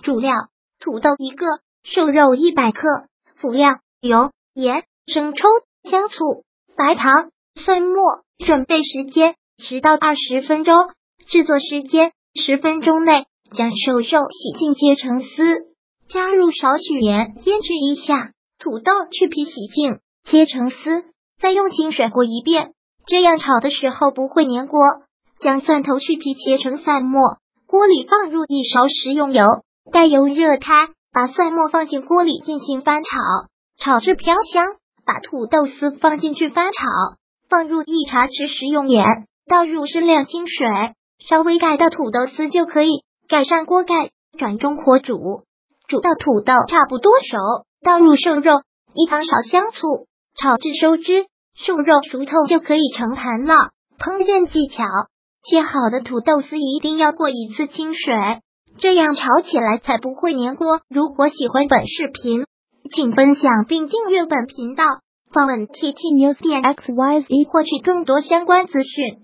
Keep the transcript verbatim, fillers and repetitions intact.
主料：土豆一个，瘦肉一百克。辅料：油、盐、生抽、香醋、白糖、蒜末。准备时间十到二十分钟，制作时间十分钟内。将瘦肉洗净切成丝，加入少许盐腌制一下。土豆去皮洗净切成丝，再用清水和一遍，这样炒的时候不会粘锅。将蒜头去皮切成蒜末，锅里放入一勺食用油，待油热开，把蒜末放进锅里进行翻炒，炒至飘香，把土豆丝放进去翻炒，放入一茶匙食用盐，倒入适量清水，稍微盖到土豆丝就可以。盖上锅盖，转中火煮，煮到土豆差不多熟，倒入瘦肉，一汤勺香醋，炒至收汁，瘦肉熟透就可以盛盘了。烹饪技巧：切好的土豆丝一定要过一次清水，这样炒起来才不会粘锅。如果喜欢本视频，请分享并订阅本频道，访问 T T News 点 X Y Z 获取更多相关资讯。